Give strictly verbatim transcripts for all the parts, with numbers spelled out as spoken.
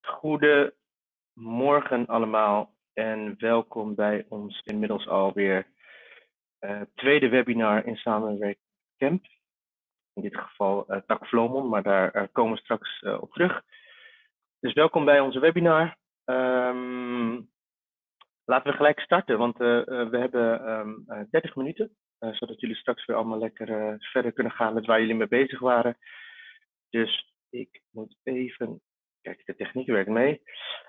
Goedemorgen allemaal en welkom bij ons inmiddels alweer uh, tweede webinar in samenwerking met Camp. In dit geval uh, Tak Vlomon, maar daar uh, komen we straks uh, op terug. Dus welkom bij onze webinar. Um, laten we gelijk starten, want uh, uh, we hebben um, uh, dertig minuten. Uh, zodat jullie straks weer allemaal lekker uh, verder kunnen gaan met waar jullie mee bezig waren. Dus ik moet even... Kijk, de techniek werkt mee.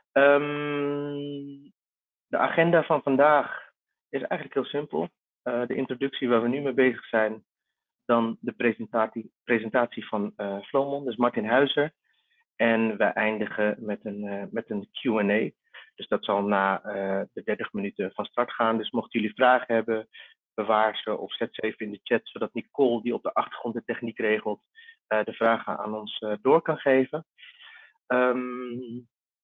Um, de agenda van vandaag is eigenlijk heel simpel. Uh, de introductie waar we nu mee bezig zijn. Dan de presentatie, presentatie van uh, Vlomon, dus Martin Huizer. En we eindigen met een, uh, met een Q en A. Dus dat zal na uh, de dertig minuten van start gaan. Dus mochten jullie vragen hebben, bewaar ze of zet ze even in de chat. Zodat Nicole, die op de achtergrond de techniek regelt, uh, de vragen aan ons uh, door kan geven. Um,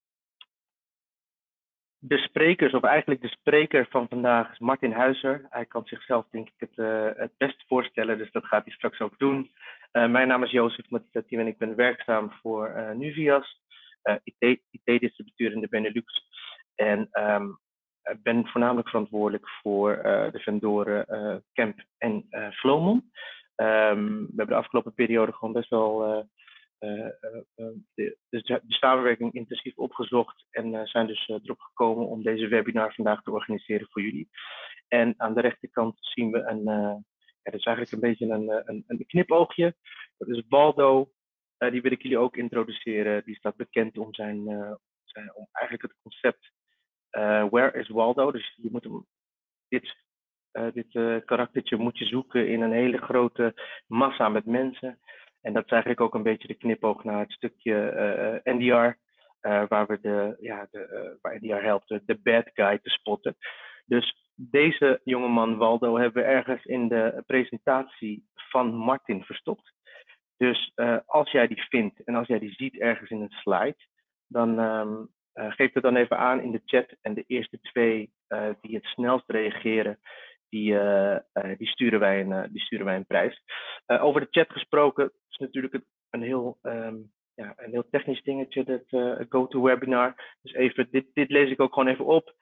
de sprekers, of eigenlijk de spreker van vandaag is Martin Huizer. Hij kan zichzelf denk ik het, uh, het best voorstellen, dus dat gaat hij straks ook doen. Uh, mijn naam is Jozef Matitati en ik ben werkzaam voor uh, Nuvias, uh, I T-distributeur in de Benelux. En um, ik ben voornamelijk verantwoordelijk voor uh, de vendoren uh, Camp en uh, Vlomon. Um, we hebben de afgelopen periode gewoon best wel... Uh, Uh, uh, uh, de, de, de samenwerking intensief opgezocht en uh, zijn dus uh, erop gekomen om deze webinar vandaag te organiseren voor jullie. En aan de rechterkant zien we een, uh, ja, dat is eigenlijk een beetje een, een, een knipoogje. Dat is Waldo, uh, die wil ik jullie ook introduceren. Die staat bekend om zijn, uh, zijn om eigenlijk het concept uh, Where is Waldo? Dus je moet hem, dit, uh, dit uh, karaktertje moet je zoeken in een hele grote massa met mensen. En dat is eigenlijk ook een beetje de knipoog naar het stukje uh, N D R, uh, waar we de, ja, de, uh, waar N D R helpt de, de bad guy te spotten. Dus deze jongeman Waldo hebben we ergens in de presentatie van Martin verstopt. Dus uh, als jij die vindt en als jij die ziet ergens in een slide, dan um, uh, geef het dan even aan in de chat. En de eerste twee uh, die het snelst reageren, Die, uh, uh, die, sturen wij een, uh, die sturen wij een prijs. Uh, over de chat gesproken is natuurlijk een heel, um, ja, een heel technisch dingetje, dat uh, GoToWebinar. Dus even, dit, dit lees ik ook gewoon even op.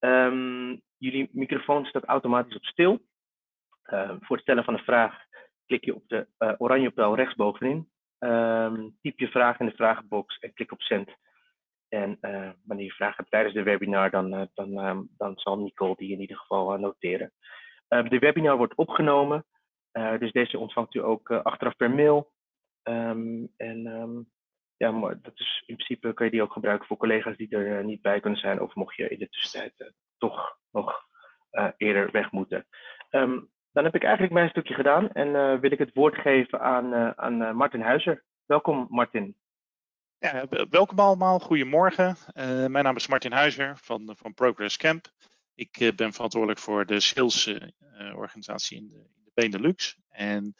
Um, jullie microfoon staat automatisch op stil. Uh, voor het stellen van een vraag klik je op de uh, oranje pijl rechtsbovenin. Um, typ je vraag in de vragenbox en klik op send. En uh, wanneer je vragen hebt tijdens de webinar, dan, uh, dan, uh, dan zal Nicole die in ieder geval uh, noteren. Uh, de webinar wordt opgenomen, uh, dus deze ontvangt u ook uh, achteraf per mail. Um, en um, ja, maar dat is, in principe kan je die ook gebruiken voor collega's die er uh, niet bij kunnen zijn, of mocht je in de tussentijd uh, toch nog uh, eerder weg moeten. Um, dan heb ik eigenlijk mijn stukje gedaan en uh, wil ik het woord geven aan, uh, aan uh, Martin Huizer. Welkom Martin. Ja, welkom allemaal, goedemorgen. Uh, mijn naam is Martin Huizer van, van Progress Camp. Ik uh, ben verantwoordelijk voor de salesorganisatie uh, in, in de Benelux. En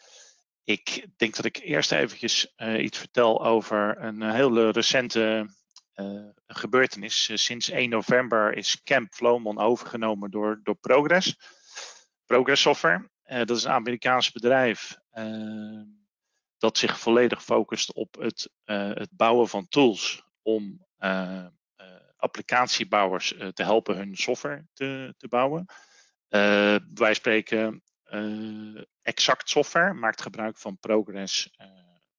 ik denk dat ik eerst eventjes uh, iets vertel over een uh, hele recente uh, gebeurtenis. Uh, sinds één november is Camp Vlomon overgenomen door, door Progress. Progress Software, uh, dat is een Amerikaans bedrijf. Uh, dat zich volledig focust op het, uh, het bouwen van tools om uh, uh, applicatiebouwers uh, te helpen hun software te, te bouwen. Uh, wij spreken uh, Exact Software, maakt gebruik van Progress uh,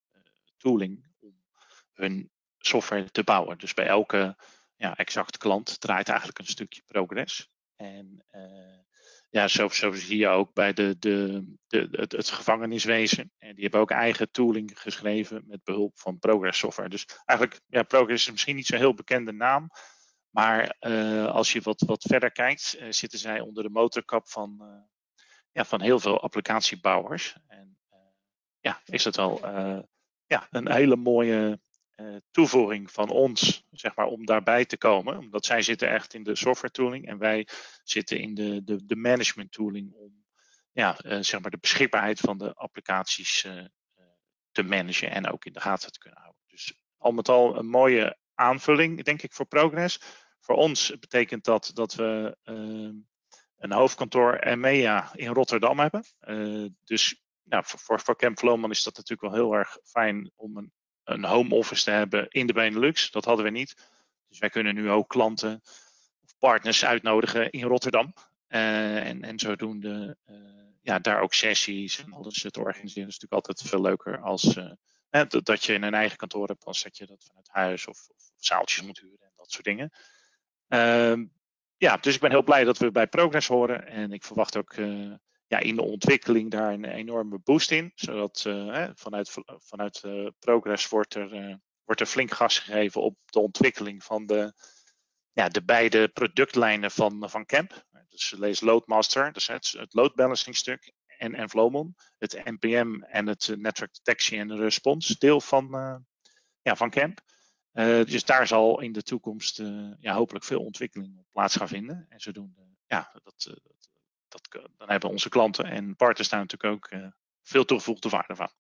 tooling om hun software te bouwen. Dus bij elke ja, Exact klant draait eigenlijk een stukje Progress. En uh, ja, zo, zo zie je ook bij de, de, de, het, het gevangeniswezen. En die hebben ook eigen tooling geschreven met behulp van Progress Software. Dus eigenlijk, ja, Progress is misschien niet zo'n heel bekende naam. Maar uh, als je wat, wat verder kijkt, uh, zitten zij onder de motorkap van, uh, ja, van heel veel applicatiebouwers. En uh, ja, is dat wel uh, ja, een hele mooie uh, toevoeging van ons, zeg maar, om daarbij te komen. Omdat zij zitten echt in de software tooling en wij zitten in de, de, de management tooling om ja, uh, zeg maar de beschikbaarheid van de applicaties uh, uh, te managen en ook in de gaten te kunnen houden. Dus al met al een mooie aanvulling, denk ik, voor Progress. Voor ons betekent dat dat we uh, een hoofdkantoor E M E A in Rotterdam hebben. Uh, dus nou, voor, voor Camp Vlomon is dat natuurlijk wel heel erg fijn om een, een home office te hebben in de Benelux. Dat hadden we niet. Dus wij kunnen nu ook klanten of partners uitnodigen in Rotterdam. Uh, en, en zodoende uh, ja, daar ook sessies en alles te organiseren. Dat is natuurlijk altijd veel leuker als uh, hè, dat, dat je in een eigen kantoor hebt, als dat je dat vanuit huis of, of zaaltjes moet huren en dat soort dingen. Uh, ja, dus ik ben heel blij dat we bij Progress horen. En ik verwacht ook uh, ja, in de ontwikkeling daar een enorme boost in. Zodat uh, hè, vanuit, vanuit uh, Progress wordt er, uh, wordt er flink gas gegeven op de ontwikkeling van de, ja, de beide productlijnen van, van Camp. Dus lees Loadmaster, dus het, het load balancing stuk. En, en Vlomon, het N P M en het uh, Network Detection en Response deel van, uh, ja, van Camp. Uh, dus daar zal in de toekomst uh, ja, hopelijk veel ontwikkeling op plaats gaan vinden. En zodoende, ja, dat, uh, dat, dat, dan hebben onze klanten en partners daar natuurlijk ook uh, veel toegevoegde waarde van.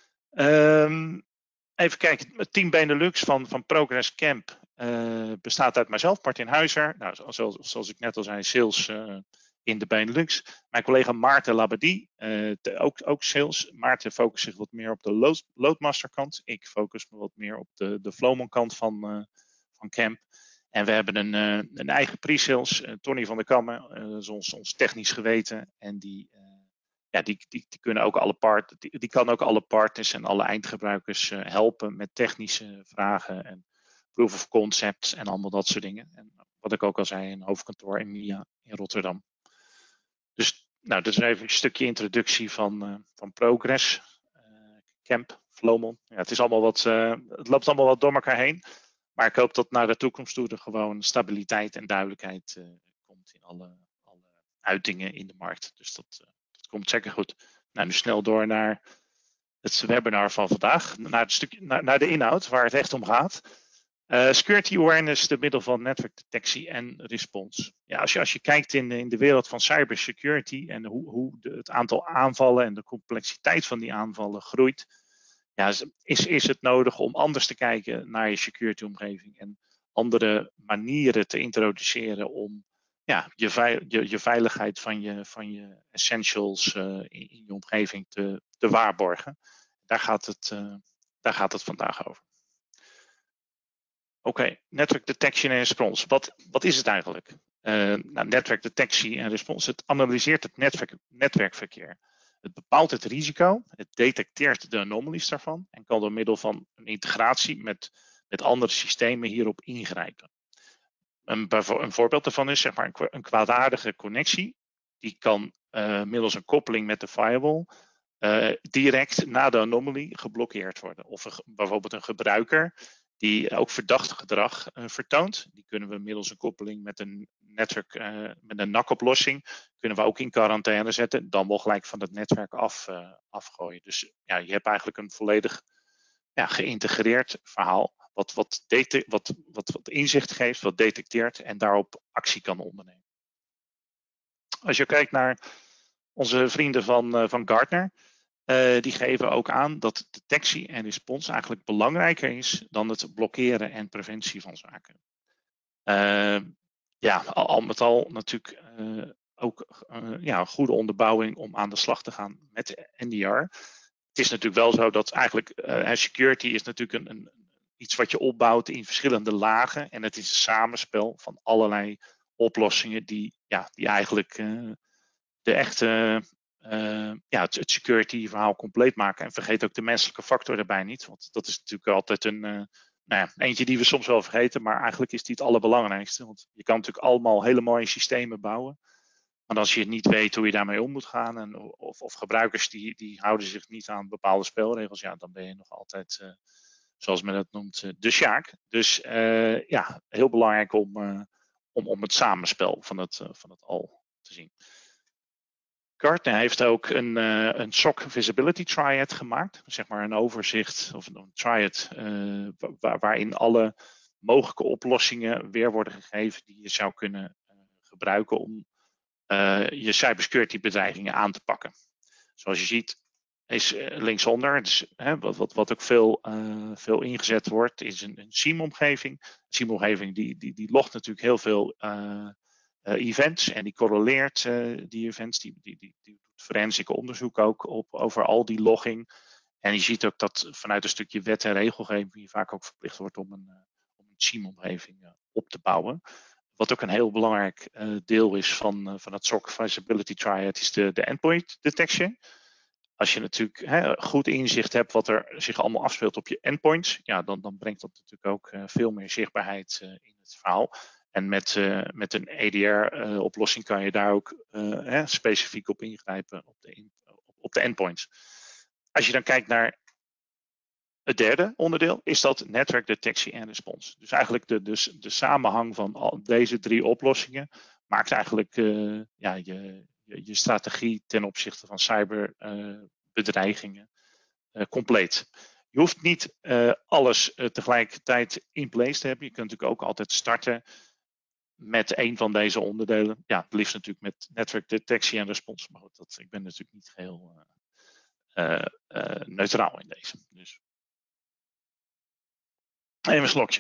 Um, even kijken, het team Benelux van, van Progress Camp uh, bestaat uit mijzelf, Martin Huizer. Nou, zoals, zoals ik net al zei, sales uh, in de Benelux. Mijn collega Maarten Labadie, uh, de, ook, ook sales. Maarten focust zich wat meer op de load, Loadmaster kant. Ik focus me wat meer op de, de Vlomon kant van, uh, van Camp. En we hebben een, uh, een eigen pre-sales, uh, Tony van der Kammen, uh, dat is ons, ons technisch geweten. En die, uh, ja, die, die, die, kunnen ook alle part, die, die kan ook alle partners en alle eindgebruikers uh, helpen met technische vragen en proof of concepts en allemaal dat soort dingen. En wat ik ook al zei, een hoofdkantoor in M I A in Rotterdam. Dus nou, dat is even een stukje introductie van, uh, van Progress, uh, Camp, Vlomon. Ja, het, is allemaal wat, uh, het loopt allemaal wat door elkaar heen. Maar ik hoop dat naar de toekomst toe er gewoon stabiliteit en duidelijkheid uh, komt in alle, alle uitingen in de markt. Dus dat, uh, dat komt zeker goed. Nou, nu snel door naar het webinar van vandaag. Naar, het stukje, naar, naar de inhoud, waar het echt om gaat. Uh, security awareness door middel van netwerkdetectie en response. Ja, als je, als je kijkt in, in de wereld van cybersecurity en hoe, hoe de, het aantal aanvallen en de complexiteit van die aanvallen groeit, ja, is, is het nodig om anders te kijken naar je security omgeving en andere manieren te introduceren om ja, je, veil, je, je veiligheid van je, van je essentials uh, in, in je omgeving te, te waarborgen. Daar gaat het, uh, daar gaat het vandaag over. Oké, okay, network detection en response. Wat, wat is het eigenlijk? Uh, nou, netwerkdetectie en response. Het analyseert het netwerk, netwerkverkeer. Het bepaalt het risico. Het detecteert de anomalies daarvan. En kan door middel van een integratie met, met andere systemen hierop ingrijpen. Een, een voorbeeld daarvan is zeg maar een, een kwaadaardige connectie. Die kan uh, middels een koppeling met de firewall uh, direct na de anomalie geblokkeerd worden. Of een, bijvoorbeeld een gebruiker die ook verdacht gedrag uh, vertoont. Die kunnen we middels een koppeling met een netwerk, uh, met een N A C-oplossing, kunnen we ook in quarantaine zetten, dan wel gelijk van het netwerk af, uh, afgooien. Dus ja, je hebt eigenlijk een volledig ja, geïntegreerd verhaal, wat, wat, wat, wat, wat inzicht geeft, wat detecteert en daarop actie kan ondernemen. Als je kijkt naar onze vrienden van, uh, van Gartner, Uh, die geven ook aan dat detectie en respons eigenlijk belangrijker is dan het blokkeren en preventie van zaken. Uh, ja, al, al met al natuurlijk uh, ook uh, ja, een goede onderbouwing om aan de slag te gaan met N D R. Het is natuurlijk wel zo dat eigenlijk uh, security is natuurlijk een, een, iets wat je opbouwt in verschillende lagen. En het is een samenspel van allerlei oplossingen die, ja, die eigenlijk uh, de echte Uh, ja, het, het security verhaal compleet maken. En vergeet ook de menselijke factor erbij niet. Want dat is natuurlijk altijd een, uh, nou ja, eentje die we soms wel vergeten. Maar eigenlijk is die het allerbelangrijkste. Want je kan natuurlijk allemaal hele mooie systemen bouwen. Maar als je niet weet hoe je daarmee om moet gaan. En, of, of gebruikers die, die houden zich niet aan bepaalde spelregels. Ja, dan ben je nog altijd, uh, zoals men dat noemt, uh, de sjaak. Dus uh, ja, heel belangrijk om, uh, om, om het samenspel van het, uh, van het al te zien. Gartner heeft ook een, uh, een S O C Visibility Triad gemaakt. Zeg maar een overzicht of een triad uh, waar, waarin alle mogelijke oplossingen weer worden gegeven die je zou kunnen uh, gebruiken om uh, je cybersecurity bedreigingen aan te pakken. Zoals je ziet is uh, linksonder, dus, hè, wat, wat, wat ook veel, uh, veel ingezet wordt, is een, een S I E M-omgeving. Een S I E M-omgeving die, die, die logt natuurlijk heel veel uh, Uh, events en die correleert uh, die events, die, die, die, die doet forensic onderzoek ook op, over al die logging. En je ziet ook dat vanuit een stukje wet en regelgeving je vaak ook verplicht wordt om een, uh, om een S I E M-omgeving uh, op te bouwen. Wat ook een heel belangrijk uh, deel is van, uh, van het S O C Visibility Triad is de, de endpoint detection. Als je natuurlijk hè, goed inzicht hebt wat er zich allemaal afspeelt op je endpoints, ja, dan, dan brengt dat natuurlijk ook uh, veel meer zichtbaarheid uh, in het verhaal. En met, uh, met een E D R-oplossing uh, kan je daar ook uh, hè, specifiek op ingrijpen op de, in, op de endpoints. Als je dan kijkt naar het derde onderdeel, is dat netwerkdetectie en respons. Dus eigenlijk de, de, de samenhang van al deze drie oplossingen maakt eigenlijk uh, ja, je, je, je strategie ten opzichte van cyberbedreigingen uh, uh, compleet. Je hoeft niet uh, alles uh, tegelijkertijd in place te hebben. Je kunt natuurlijk ook altijd starten met een van deze onderdelen. Ja, het liefst natuurlijk met netwerkdetectie en respons. Maar goed, dat, ik ben natuurlijk niet geheel uh, uh, uh, neutraal in deze. Dus even een slokje.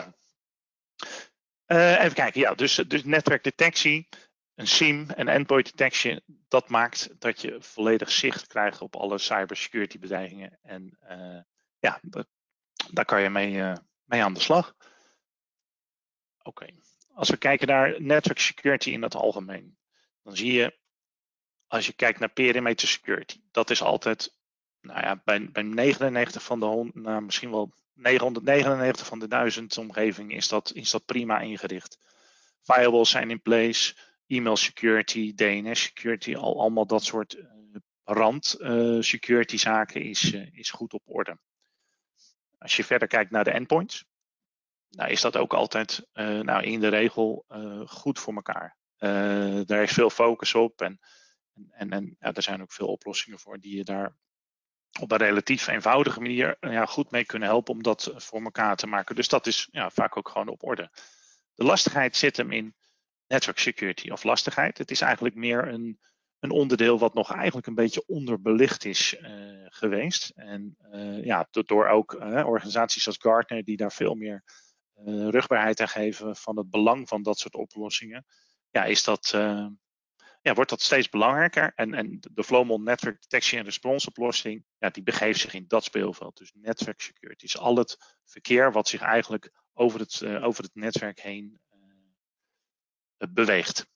Uh, even kijken, ja, dus, dus netwerkdetectie, een S I E M, een endpoint detection, dat maakt dat je volledig zicht krijgt op alle cybersecurity bedreigingen. En uh, ja, dat, daar kan je mee, uh, mee aan de slag. Oké, okay. Als we kijken naar network security in het algemeen, dan zie je, als je kijkt naar perimeter security, dat is altijd, nou ja, bij, bij negenennegentig van de honderd, nou, misschien wel negenhonderdnegenennegentig van de duizend omgeving is dat, is dat prima ingericht. Firewalls zijn in place, e-mail security, D N S security, al, allemaal dat soort uh, rand uh, security zaken is, uh, is goed op orde. Als je verder kijkt naar de endpoints, nou is dat ook altijd uh, nou in de regel uh, goed voor elkaar. Uh, daar is veel focus op en, en, en ja, er zijn ook veel oplossingen voor die je daar op een relatief eenvoudige manier ja, goed mee kunnen helpen om dat voor elkaar te maken. Dus dat is ja, vaak ook gewoon op orde. De lastigheid zit hem in network security of lastigheid. Het is eigenlijk meer een, een onderdeel wat nog eigenlijk een beetje onderbelicht is uh, geweest. En uh, ja, door ook uh, organisaties als Gartner die daar veel meer uh, rugbaarheid aan geven van het belang van dat soort oplossingen. Ja, is dat... Uh, Ja, wordt dat steeds belangrijker. En, en de Flowmon Network Detection en Response oplossing, ja, die begeeft zich in dat speelveld. Dus network security is al het verkeer wat zich eigenlijk over het, uh, over het netwerk heen uh, beweegt.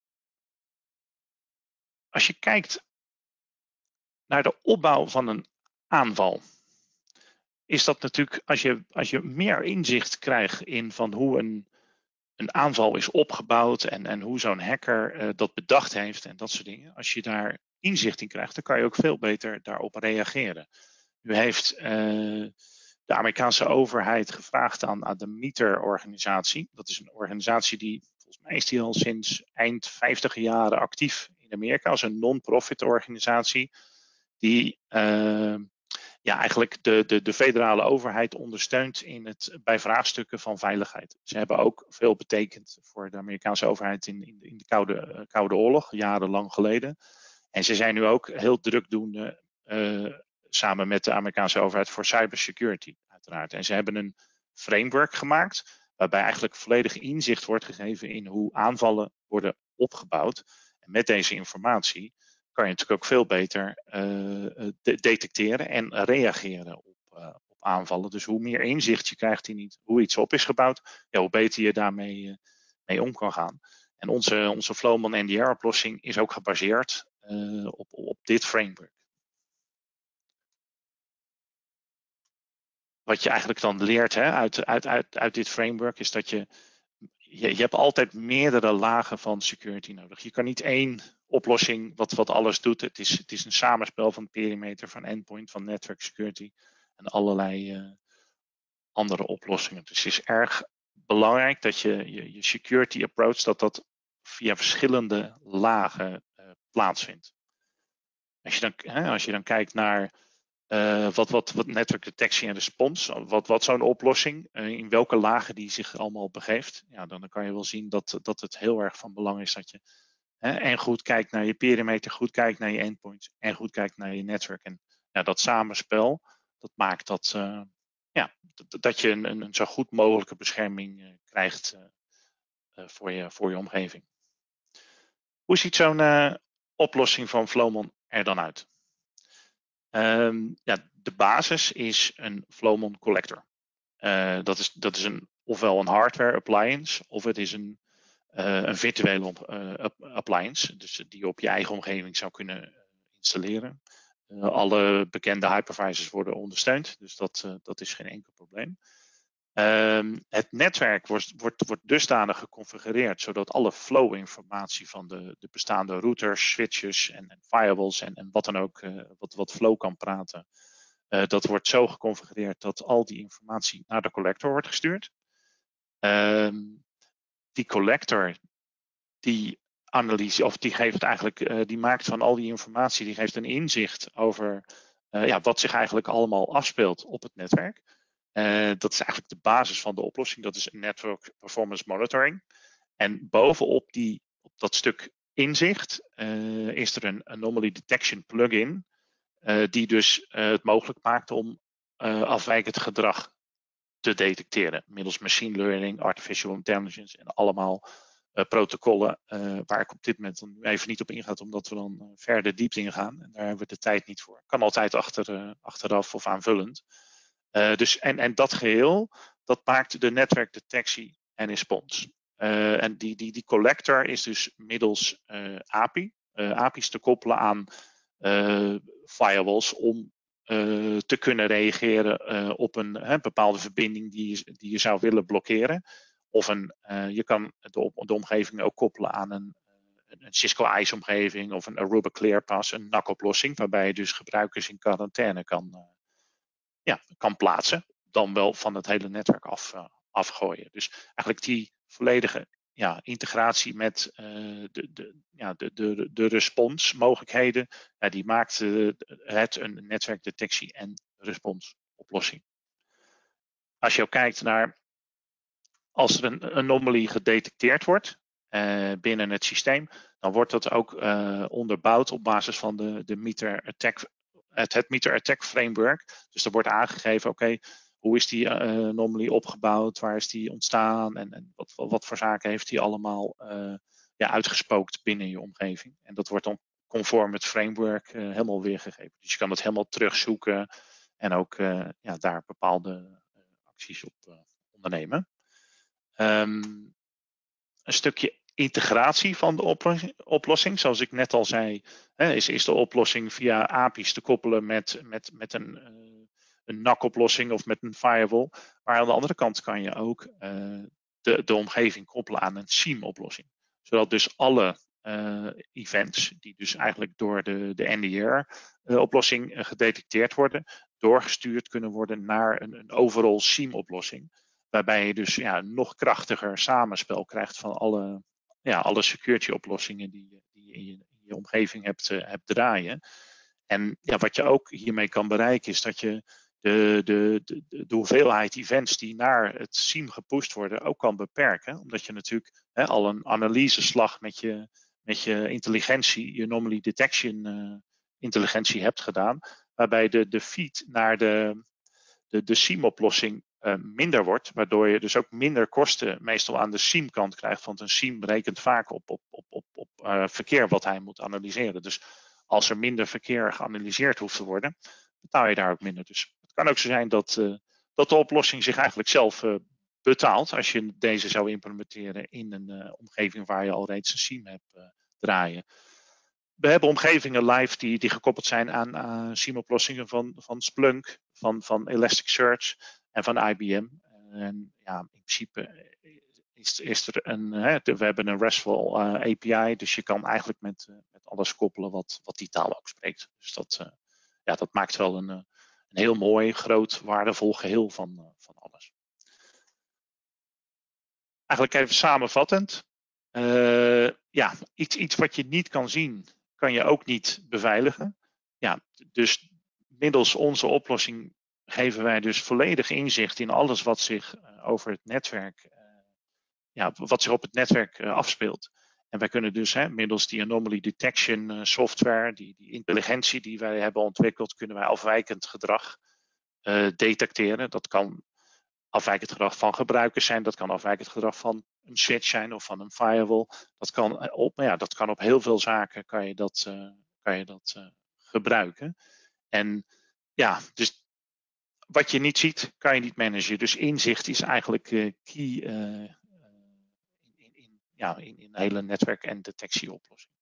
Als je kijkt naar de opbouw van een aanval, is dat natuurlijk, als je, als je meer inzicht krijgt in van hoe een, een aanval is opgebouwd en, en hoe zo'n hacker uh, dat bedacht heeft en dat soort dingen. Als je daar inzicht in krijgt, dan kan je ook veel beter daarop reageren. Nu heeft uh, de Amerikaanse overheid gevraagd aan, aan de MITRE-organisatie. Dat is een organisatie die, volgens mij is die al sinds eind vijftiger jaren actief in Amerika als een non-profit organisatie. Die uh, ja, eigenlijk de, de, de federale overheid ondersteunt in het, bij vraagstukken van veiligheid. Ze hebben ook veel betekend voor de Amerikaanse overheid in, in, de, in de Koude, uh, Koude Oorlog, jarenlang geleden. En ze zijn nu ook heel drukdoende uh, samen met de Amerikaanse overheid voor cybersecurity, uiteraard. En ze hebben een framework gemaakt waarbij eigenlijk volledig inzicht wordt gegeven in hoe aanvallen worden opgebouwd. En met deze informatie kan je natuurlijk ook veel beter uh, de detecteren en reageren op, uh, op aanvallen. Dus hoe meer inzicht je krijgt in hoe iets op is gebouwd, ja, hoe beter je daarmee uh, mee om kan gaan. En onze, onze Flowmon N D R-oplossing is ook gebaseerd uh, op, op dit framework. Wat je eigenlijk dan leert hè, uit, uit, uit, uit dit framework is dat je, je, je hebt altijd meerdere lagen van security nodig. Je kan niet één oplossing wat, wat alles doet. Het is, het is een samenspel van perimeter, van endpoint, van network security en allerlei uh, andere oplossingen. Dus het is erg belangrijk dat je je, je security approach, dat dat via verschillende lagen uh, plaatsvindt. Als je dan, hè, als je dan kijkt naar uh, wat, wat, wat network detectie en response, wat, wat zo'n oplossing, uh, in welke lagen die zich allemaal begeeft, ja, dan, dan kan je wel zien dat, dat het heel erg van belang is dat je hè, en goed kijkt naar je perimeter, goed kijkt naar je endpoints en goed kijkt naar je netwerk. En ja, dat samenspel, dat maakt dat, uh, ja, dat, dat je een, een zo goed mogelijke bescherming uh, krijgt uh, uh, voor, je, voor je omgeving. Hoe ziet zo'n uh, oplossing van Flowmon er dan uit? Um, ja, de basis is een Flowmon Collector. Uh, dat, is, dat is een ofwel een hardware appliance of het is een, uh, een virtuele uh, appliance, dus die je op je eigen omgeving zou kunnen installeren. Uh, alle bekende hypervisors worden ondersteund, dus dat, uh, dat is geen enkel probleem. Uh, het netwerk wordt, wordt, wordt dusdanig geconfigureerd zodat alle flow informatie van de, de bestaande routers, switches en, en firewalls en, en wat dan ook, uh, wat, wat flow kan praten, uh, dat wordt zo geconfigureerd dat al die informatie naar de collector wordt gestuurd. Uh, die collector die analyse, of die geeft eigenlijk, uh, die maakt van al die informatie, die geeft een inzicht over uh, ja, wat zich eigenlijk allemaal afspeelt op het netwerk. Uh, dat is eigenlijk de basis van de oplossing. Dat is Network Performance Monitoring. En bovenop die, op dat stuk inzicht uh, is er een Anomaly Detection plugin. Uh, die dus uh, het mogelijk maakt om uh, afwijkend gedrag te detecteren. Middels machine learning, artificial intelligence en allemaal uh, protocollen. Uh, waar ik op dit moment dan even niet op inga, omdat we dan uh, verder diepte in gaan. En daar hebben we de tijd niet voor. Kan altijd achter, uh, achteraf of aanvullend. Uh, dus, en, en dat geheel, dat maakt de netwerkdetectie en response. Uh, en die, die, die collector is dus middels uh, A P I, uh, A P I's te koppelen aan uh, firewalls om uh, te kunnen reageren uh, op een uh, bepaalde verbinding die je, die je zou willen blokkeren. Of een, uh, je kan de, de omgeving ook koppelen aan een, een Cisco I C E omgeving of een Aruba ClearPass, een N A C-oplossing, waarbij je dus gebruikers in quarantaine kan uh, Ja, kan plaatsen, dan wel van het hele netwerk af, uh, afgooien. Dus eigenlijk die volledige ja, integratie met uh, de, de, ja, de, de, de responsmogelijkheden, ja, die maakt uh, het een netwerkdetectie en responsoplossing. Als je ook kijkt naar, als er een anomaly gedetecteerd wordt uh, binnen het systeem, dan wordt dat ook uh, onderbouwd op basis van de, de meter attack Het, het meter attack framework. Dus er wordt aangegeven, oké, okay, hoe is die uh, anomaly opgebouwd? Waar is die ontstaan? En, en wat, wat voor zaken heeft die allemaal uh, ja, uitgespookt binnen je omgeving? En dat wordt dan conform het framework uh, helemaal weergegeven. Dus je kan het helemaal terugzoeken en ook uh, ja, daar bepaalde uh, acties op uh, ondernemen. Um, een stukje integratie van de oplossing, zoals ik net al zei, is, is de oplossing via A P I's te koppelen met, met, met een, een N A C-oplossing of met een firewall. Maar aan de andere kant kan je ook uh, de, de omgeving koppelen aan een S I E M-oplossing. Zodat dus alle uh, events die dus eigenlijk door de, de N D R-oplossing uh, gedetecteerd worden, doorgestuurd kunnen worden naar een, een overall S I E M-oplossing. Waarbij je dus ja, een nog krachtiger samenspel krijgt van alle, ja, alle security oplossingen die, die je in je, in je omgeving hebt, uh, hebt draaien. En ja, wat je ook hiermee kan bereiken is dat je de, de, de, de hoeveelheid events die naar het S I E M gepusht worden ook kan beperken. Omdat je natuurlijk hè, al een analyseslag met je, met je intelligentie, je anomaly detection uh, intelligentie hebt gedaan. Waarbij de, de feed naar de, de, de S I E M-oplossing uh, minder wordt. Waardoor je dus ook minder kosten meestal aan de S I E M-kant krijgt. Want een S I E M berekent vaak op, op, op, op, op uh, verkeer wat hij moet analyseren. Dus als er minder verkeer geanalyseerd hoeft te worden, betaal je daar ook minder. Dus het kan ook zo zijn dat, uh, dat de oplossing zich eigenlijk zelf uh, betaalt als je deze zou implementeren in een uh, omgeving waar je al reeds een S I E M hebt uh, draaien. We hebben omgevingen live die, die gekoppeld zijn aan uh, S I E M-oplossingen van, van Splunk, van, van Elasticsearch en van I B M. En ja, in principe is, is er een, hè, we hebben een RESTful uh, A P I, dus je kan eigenlijk met, uh, met alles koppelen wat, wat die taal ook spreekt. Dus dat, uh, ja, dat maakt wel een, een heel mooi, groot, waardevol geheel van, uh, van alles. Eigenlijk even samenvattend. Uh, ja, iets, iets wat je niet kan zien, kan je ook niet beveiligen. Ja, dus middels onze oplossing geven wij dus volledig inzicht in alles wat zich uh, over het netwerk, uh, ja, wat zich op het netwerk uh, afspeelt. En wij kunnen dus hè, middels die anomaly detection uh, software, die, die intelligentie die wij hebben ontwikkeld, kunnen wij afwijkend gedrag uh, detecteren. Dat kan afwijkend gedrag van gebruikers zijn, dat kan afwijkend gedrag van een switch zijn of van een firewall. Dat kan op, ja, dat kan op heel veel zaken kan je dat, uh, kan je dat uh, gebruiken. En ja, dus wat je niet ziet, kan je niet managen. Dus inzicht is eigenlijk uh, key uh, in, in, ja, in, in een hele netwerk- en detectieoplossing.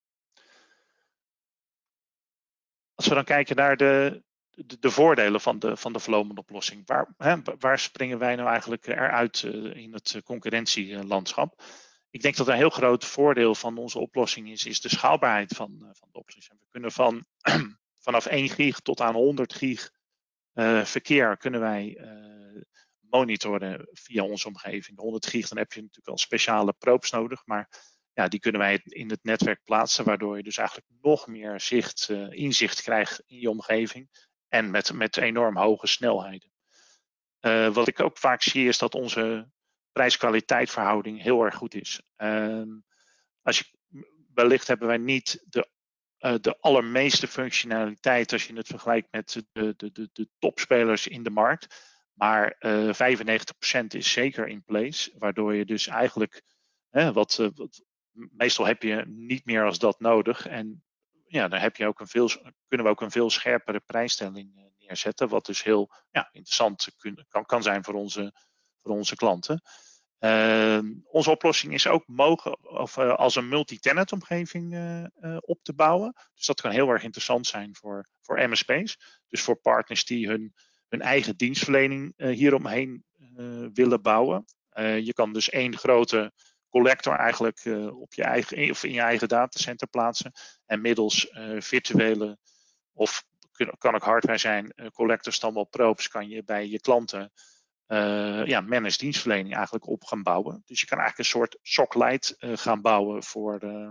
Als we dan kijken naar de, de, de voordelen van de, van de Vlomen-oplossing, waar, hè, waar springen wij nou eigenlijk eruit uh, in het concurrentielandschap? Ik denk dat een heel groot voordeel van onze oplossing is, is de schaalbaarheid van, uh, van de oplossing. We kunnen van, vanaf één gig tot aan honderd gig uh, verkeer kunnen wij uh, monitoren via onze omgeving. honderd gig, dan heb je natuurlijk al speciale probes nodig, maar ja, die kunnen wij in het netwerk plaatsen, waardoor je dus eigenlijk nog meer zicht, uh, inzicht krijgt in je omgeving en met, met enorm hoge snelheden. Uh, wat ik ook vaak zie is dat onze prijs-kwaliteit verhouding heel erg goed is. Uh, als je, wellicht hebben wij niet de, uh, de allermeeste functionaliteit als je het vergelijkt met de, de, de, de topspelers in de markt. Maar uh, vijfennegentig procent is zeker in place, waardoor je dus eigenlijk, hè, wat, uh, wat, meestal heb je niet meer als dat nodig. En ja, dan heb je ook een veel, kunnen we ook een veel scherpere prijsstelling neerzetten, wat dus heel ja, interessant kun, kan, kan zijn voor onze, voor onze klanten. Uh, onze oplossing is ook mogen, of, uh, als een multi-tenant omgeving uh, uh, op te bouwen. Dus dat kan heel erg interessant zijn voor, voor M S P's. Dus voor partners die hun, hun eigen dienstverlening uh, hieromheen uh, willen bouwen. Uh, je kan dus één grote collector eigenlijk uh, op je eigen, of in je eigen datacenter plaatsen. En middels uh, virtuele, of kan ook hardware zijn, uh, collectors dan wel probes, kan je bij je klanten Uh, ja, managed dienstverlening eigenlijk op gaan bouwen. Dus je kan eigenlijk een soort S O C Lite uh, gaan bouwen voor, uh,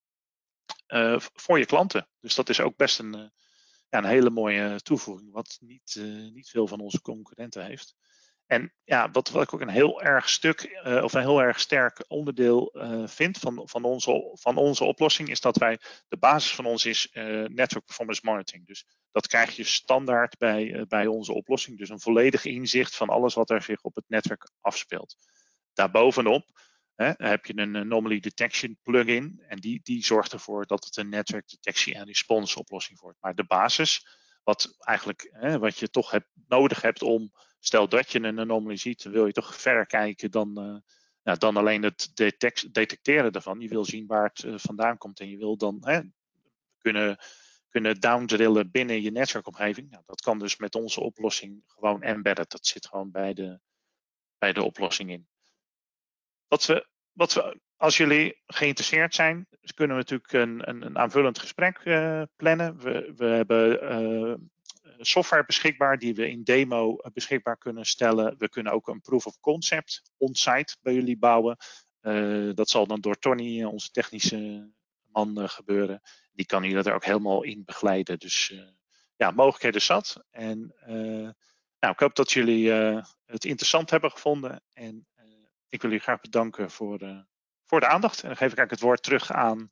uh, voor je klanten. Dus dat is ook best een, uh, ja, een hele mooie toevoeging, wat niet, uh, niet veel van onze concurrenten heeft. En ja, wat, wat ik ook een heel erg stuk, uh, of een heel erg sterk onderdeel uh, vind van, van, onze, van onze oplossing, is dat wij, de basis van ons is uh, Network Performance Monitoring. Dus dat krijg je standaard bij, uh, bij onze oplossing. Dus een volledig inzicht van alles wat er zich op het netwerk afspeelt. Daarbovenop hè, heb je een Anomaly Detection plugin. En die, die zorgt ervoor dat het een netwerk detectie en response oplossing wordt. Maar de basis, wat eigenlijk hè, wat je toch hebt, nodig hebt om, stel dat je een anomaly ziet, dan wil je toch verder kijken dan, uh, nou, dan alleen het detect, detecteren ervan. Je wil zien waar het uh, vandaan komt en je wil dan hè, kunnen, kunnen downdrillen binnen je netwerkomgeving. Nou, dat kan dus met onze oplossing gewoon embedded. Dat zit gewoon bij de, bij de oplossing in. Wat we, wat we, als jullie geïnteresseerd zijn, kunnen we natuurlijk een, een, een aanvullend gesprek uh, plannen. We, we hebben uh, software beschikbaar die we in demo beschikbaar kunnen stellen. We kunnen ook een proof of concept on-site bij jullie bouwen. Uh, dat zal dan door Tony, onze technische man, uh, gebeuren. Die kan jullie er ook helemaal in begeleiden. Dus uh, ja, mogelijkheden zat. En uh, nou, ik hoop dat jullie uh, het interessant hebben gevonden. En uh, ik wil jullie graag bedanken voor, uh, voor de aandacht. En dan geef ik eigenlijk het woord terug aan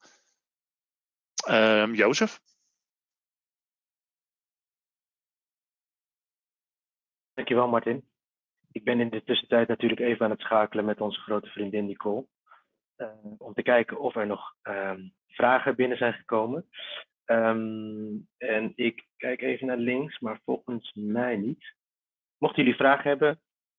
uh, Jozef. Dankjewel, Martin. Ik ben in de tussentijd natuurlijk even aan het schakelen met onze grote vriendin Nicole. Uh, om te kijken of er nog um, vragen binnen zijn gekomen. Um, en ik kijk even naar links, maar volgens mij niet. Mochten jullie vragen hebben,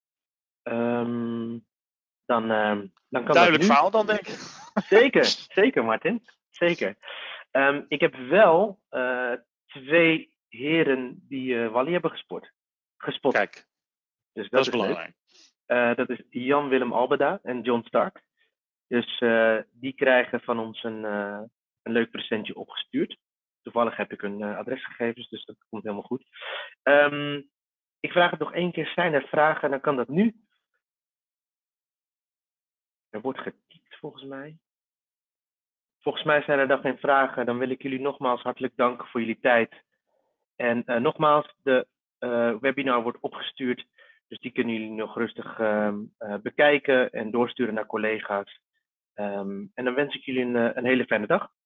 um, dan, um, dan kan Duidelijk dat nu. verhaal dan, denk ik. Zeker, zeker Martin. Zeker. Um, ik heb wel uh, twee heren die uh, Wally hebben gespot. gespot. Kijk, dus dat, dat is, is belangrijk. Uh, dat is Jan-Willem Albeda en John Stark. Dus uh, die krijgen van ons een, uh, een leuk presentje opgestuurd. Toevallig heb ik hun uh, adresgegevens, dus dat komt helemaal goed. Um, ik vraag het nog één keer. Zijn er vragen? Dan kan dat nu. Er wordt getypt volgens mij. Volgens mij zijn er dan geen vragen. Dan wil ik jullie nogmaals hartelijk danken voor jullie tijd. En uh, nogmaals, de uh, webinar wordt opgestuurd. Dus die kunnen jullie nog rustig uh, uh, bekijken en doorsturen naar collega's. Um, en dan wens ik jullie een, een hele fijne dag.